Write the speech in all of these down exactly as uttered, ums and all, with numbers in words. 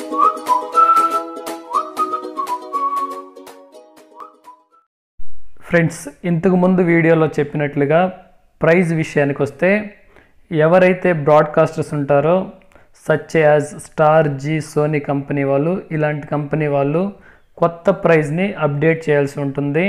Friends, ఇంతకు ముందు వీడియోలో చెప్పినట్లుగా ప్రైస్ విషయానికి వస్తే ఎవరైతే బ్రాడ్కాస్టర్స్ ఉంటారో such as star Zee, Sony company వాళ్ళు, ఇలాంటి కంపెనీ వాళ్ళు కొత్త ప్రైస్ని అప్డేట్ చేయాల్సి ఉంటుంది.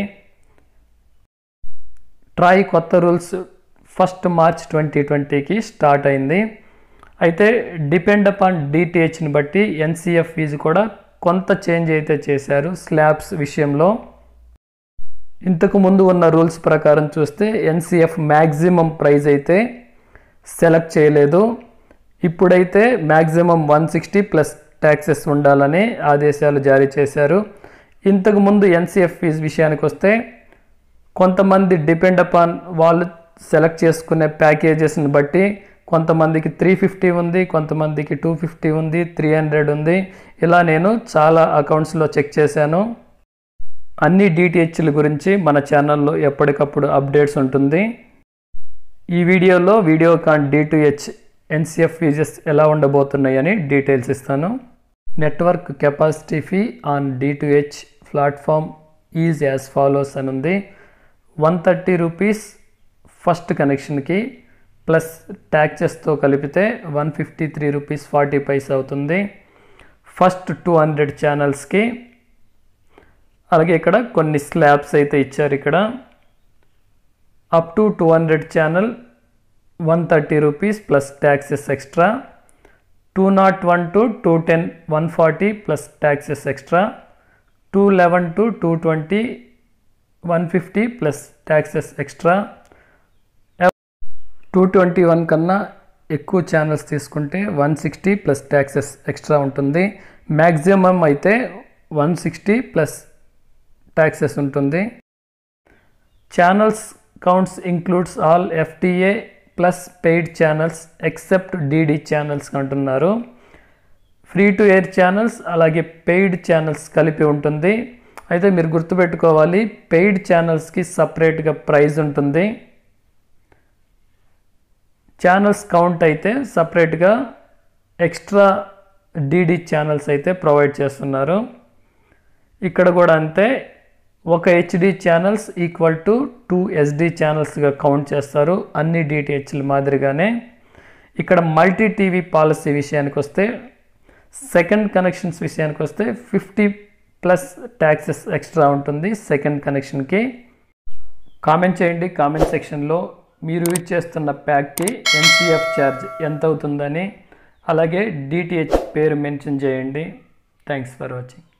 ట్రాయ్ కొత్త రూల్స్ ఫస్ట్ మార్చ్ ట్వంటీ ట్వంటీకి స్టార్ట్ అయింది. అయితే డిపెండ్ అపాన్ డిటిహెచ్ని బట్టి ఎన్సిఎఫ్ ఫీజు కూడా కొంత చేంజ్ అయితే చేశారు స్లాబ్స్ విషయంలో. ఇంతకు ముందు ఉన్న రూల్స్ ప్రకారం చూస్తే ఎన్సిఎఫ్ మ్యాక్సిమం ప్రైస్ అయితే సెలెక్ట్ చేయలేదు. ఇప్పుడైతే maximum one sixty plus taxes ఉండాలని ఆదేశాలు జారీ చేశారు. ఇంతకు ముందు ఎన్సిఎఫ్ ఫీజు విషయానికి వస్తే కొంతమంది డిపెండ్ అపాన్ వాళ్ళు సెలెక్ట్ చేసుకునే ప్యాకేజెస్ని బట్టి కొంతమందికి త్రీ ఫిఫ్టీ ఉంది, కొంతమందికి టూ ఫిఫ్టీ ఉంది, త్రీ హండ్రెడ్ ఉంది. ఇలా నేను చాలా అకౌంట్స్లో చెక్ చేశాను. అన్ని డిటిహెచ్ల గురించి మన ఛానల్లో ఎప్పటికప్పుడు అప్డేట్స్ ఉంటుంది. ఈ వీడియోలో వీడియోకాన్ డిటిహెచ్ ఎన్సిఎఫ్ ఫీజెస్ ఎలా ఉండబోతున్నాయని డీటెయిల్స్ ఇస్తాను. Network capacity fee on DTH platform is as follows అని ఉంది. వన్ థర్టీ రూపీస్ ఫస్ట్ కనెక్షన్కి ప్లస్ ట్యాక్సెస్తో కలిపితే one fifty three rupees forty paise అవుతుంది ఫస్ట్ టూ హండ్రెడ్ ఛానల్స్కి. అలాగే ఇక్కడ కొన్ని స్లాబ్స్ అయితే ఇచ్చారు. ఇక్కడ up to two hundred channel one thirty rupees plus taxes extra, two nought one to two ten one forty plus taxes extra, two eleven to two twenty one fifty plus taxes extra. Two twenty one కన్నా ఎక్కువ channels తీసుకుంటే one sixty plus taxes extra ఉంటుంది. Maximum అయితే one sixty plus taxes ఉంటుంది. Channels counts includes all FTA plus paid channels except DD channels అంటున్నారు. Free to air channels అలాగే paid channels కలిపి ఉంటుంది. అయితే మీరు గుర్తుపెట్టుకోవాలి, పెయిడ్ ఛానల్స్కి సపరేట్గా ప్రైస్ ఉంటుంది. ఛానల్స్ కౌంట్ అయితే సపరేట్గా ఎక్స్ట్రా డీడీ ఛానల్స్ అయితే ప్రొవైడ్ చేస్తున్నారు. ఇక్కడ కూడా అంతే, ఒక HD channels equal to two SD ఛానల్స్గా కౌంట్ చేస్తారు అన్ని డిటిహెచ్ల మాదిరిగానే. ఇక్కడ మల్టీ టీవీ పాలసీ విషయానికి వస్తే సెకండ్ కనెక్షన్స్ విషయానికి వస్తే ఫిఫ్టీ ప్లస్ ట్యాక్సెస్ ఎక్స్ట్రా ఉంటుంది సెకండ్ కనెక్షన్కి. కామెంట్ చేయండి కామెంట్ సెక్షన్లో మీరు యూజ్ చేస్తున్న ప్యాక్కి ఎన్సిఎఫ్ ఛార్జ్ ఎంత అవుతుందని, అలాగే డిటిహెచ్ పేరు మెన్షన్ చేయండి. Thanks for watching.